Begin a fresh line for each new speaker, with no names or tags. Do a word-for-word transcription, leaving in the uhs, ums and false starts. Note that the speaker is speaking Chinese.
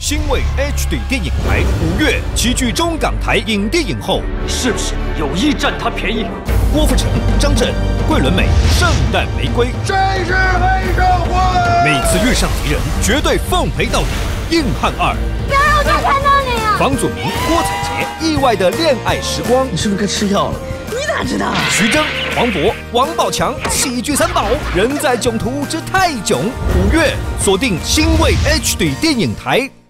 星卫 H D 电影台五月齐聚中港台影帝影后，
是不是有意占他便宜？
郭富城、张震、桂纶镁，圣诞玫瑰，
谁是黑社会？
每次遇上敌人，绝对奉陪到底。硬汉二，
不要让我再看到你啊！
房祖名、郭采洁，意外的恋爱时光，
你是不是该吃药了？
你哪知道？
徐峥、黄渤、王宝强，喜剧三宝，人在囧途之泰囧。五月锁定星卫 H D 电影台。